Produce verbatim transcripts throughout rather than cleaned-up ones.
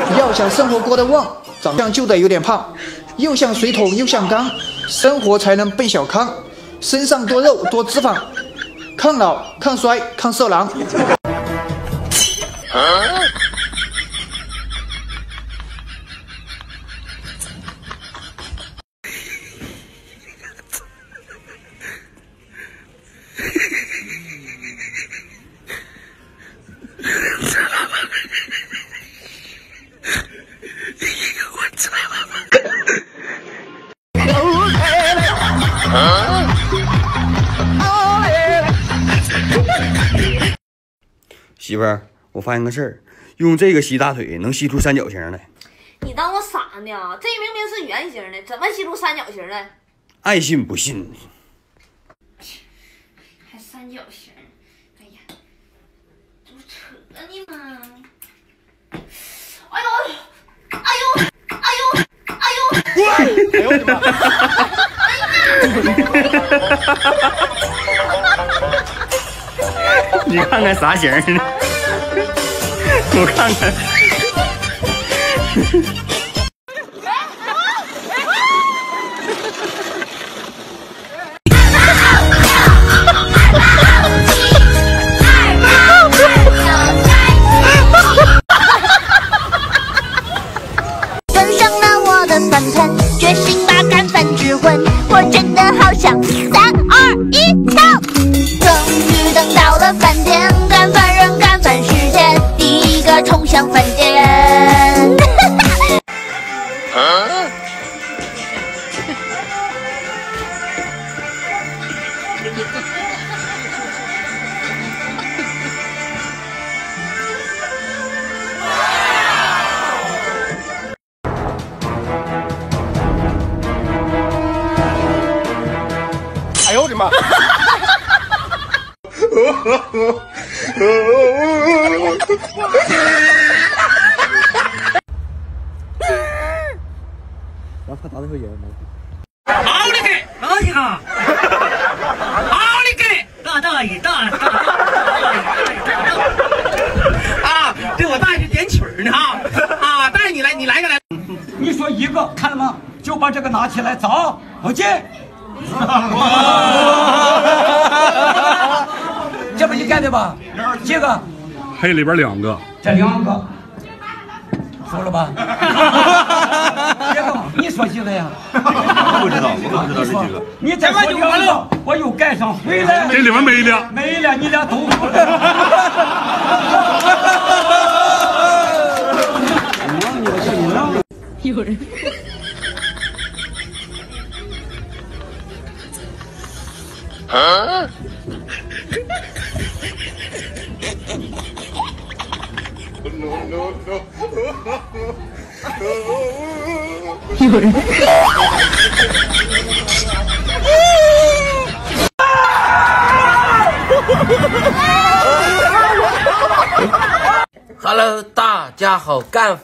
要想生活过得旺，长相就得有点胖，又像水桶又像缸，生活才能奔小康。身上多肉多脂肪，抗老抗衰抗色狼。啊媳妇儿，我发现个事儿，用这个吸大腿能吸出三角形来。 你当我傻呢？这明明是圆形的，怎么吸出三角形来？ 爱信不信。 还三角形？哎呀，这不扯呢吗？哎呦，哎呦，哎呦，哎呦！ 哎呦我的妈！ 你看看啥形呢？我看看。 端上了我的饭盆，决心把干饭吃混。我真的好想三二一跳。终于等到了饭点，干饭人干饭时间，第一个冲向饭店。啊哎呦我的妈！ 然后他打的时候也好的给，老几个，好的给，大大爷，大大啊！对我大爷点曲儿呢啊！大爷你来，你来个来。 你说一个看了吗？就把这个拿起来，走，走进。这不你干的吧？几个？ 还有里边两个。 这两个，说了吧？这个你说几个呀？ 不知道，我不知道这几个。 你再说两个，我又盖上回来。 这里面没了， 没了，你俩都说。 有人。 啊！ 有人。 Hello， 大家好，干。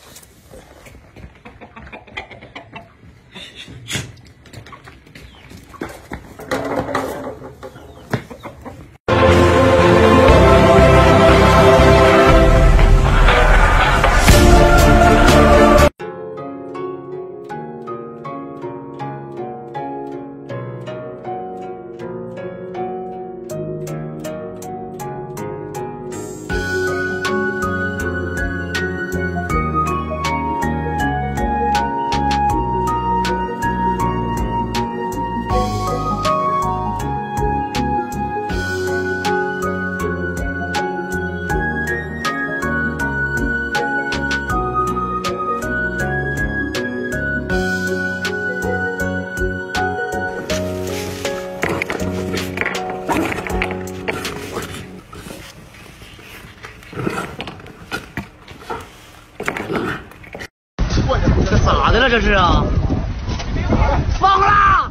咋的了这是啊？疯了！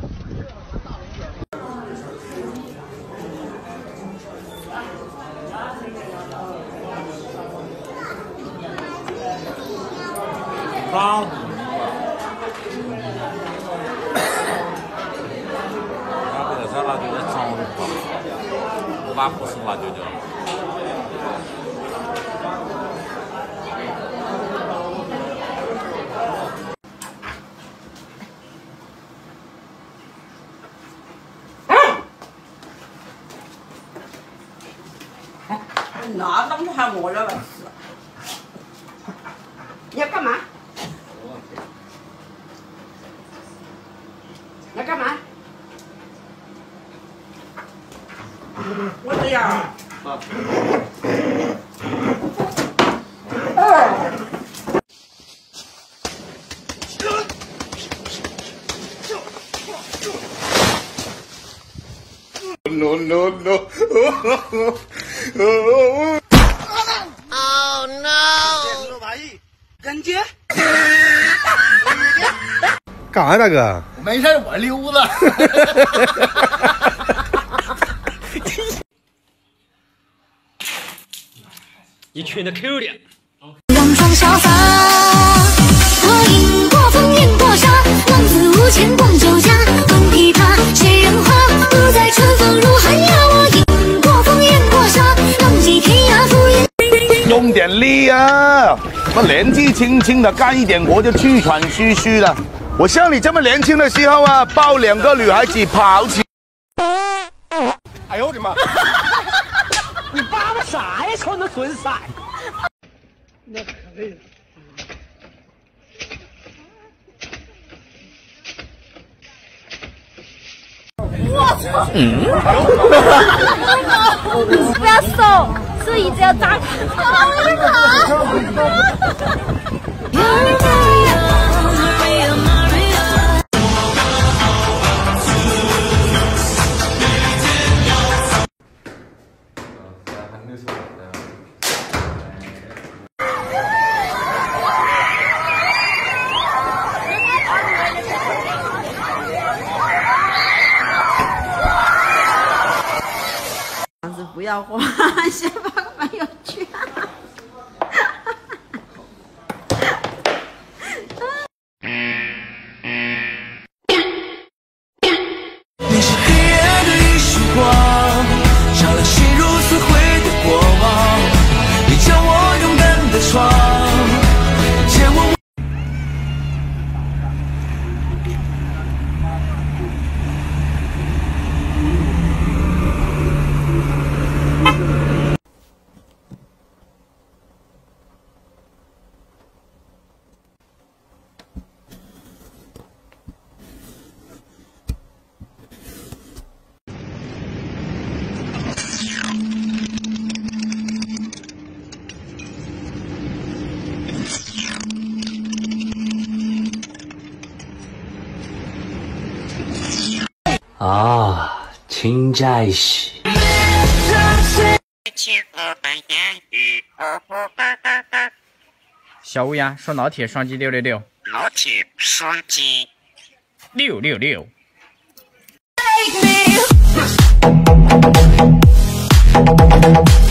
好。 他这个沙拉就在长的话，我把不是辣椒椒。 那当初还我了吧？你要干嘛？你要干嘛？我这样。啊。 No no no! Oh no! 跟接。 干啥大哥？ 没事，我溜达。 一群的口令。 洋装潇洒，我饮过风，饮过沙，浪子无钱逛酒家，闻琵琶，写人话，不再春风如寒鸦。我饮过风，饮过沙，浪迹天涯赴人。 用点力啊！我年纪轻轻的干一点活就气喘吁吁了。我像你这么年轻的时候啊，抱两个女孩子跑起。 哎呦我的妈！ 你爸爸啥呀？穿的损色。 那可累了。 我操！嗯。不要手，是椅子要扎开。 不要花，先发个朋友圈。 你是黑夜的一束光，照亮心如死灰的过往。你叫我勇敢的闯，见我。 啊，请在是。 小乌鸦说：“老铁双击六六六。” 老铁双击六六六。 Take me.